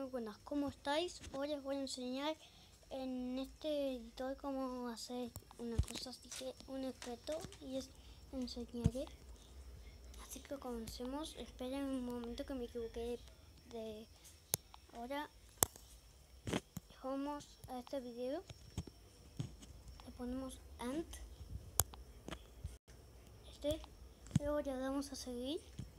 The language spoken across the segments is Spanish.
Muy buenas, ¿cómo estáis? Hoy les voy a enseñar en este editor cómo hacer una cosa así que un efecto y enseñaré. Así que comencemos. Esperen un momento que me equivoqué de ahora. Vamos a este video, le ponemos End, luego le damos a seguir,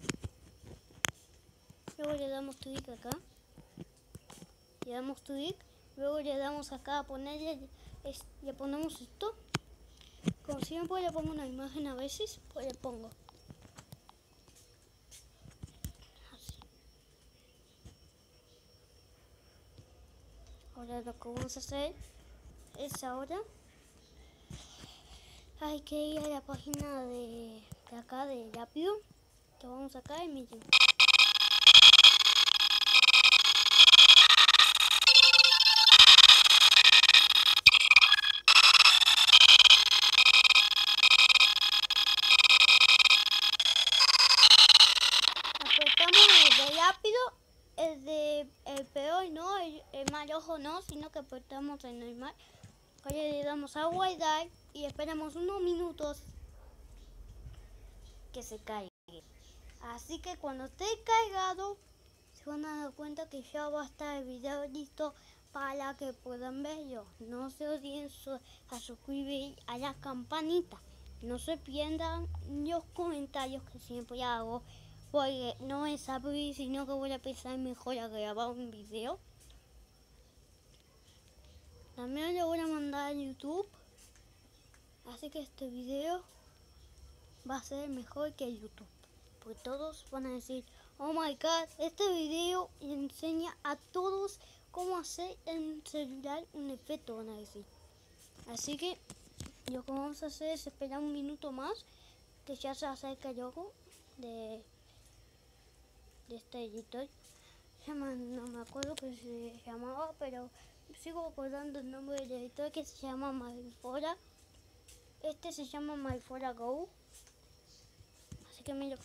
luego le damos clic acá. Le damos clic, luego le damos acá a ponerle, le ponemos esto. Como siempre le pongo una imagen a veces, pues le pongo así. Ahora lo que vamos a hacer es ahora hay que ir a la página de acá de rápido, que vamos acá y miren. Apretamos el de rápido, el peor no, el mal ojo no, sino que apretamos el normal. Ahora le damos a guardar y esperamos unos minutos que se caiga. Así que cuando esté cargado se van a dar cuenta que ya va a estar el video listo para que puedan verlo. No se olviden a suscribir a la campanita. No se pierdan los comentarios que siempre hago, porque no es abrir, sino que voy a pensar mejor a grabar un video. También lo voy a mandar a YouTube, así que este video va a ser mejor que YouTube, porque todos van a decir: oh my god, este video enseña a todos cómo hacer en celular un efecto, van a decir. Así que lo que vamos a hacer es esperar un minuto más, que ya se acerca el logo de este editor. No me acuerdo que se llamaba, pero sigo acordando el nombre del editor, que se llama Malfora. Este se llama Malfora Go. Así que mira.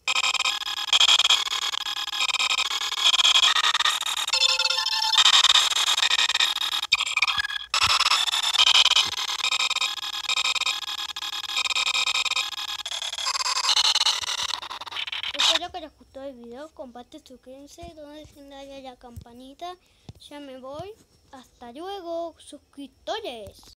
Espero que les gustó el video, comparte, suscríbanse, dejen darle a la campanita. Ya me voy, hasta luego, suscriptores.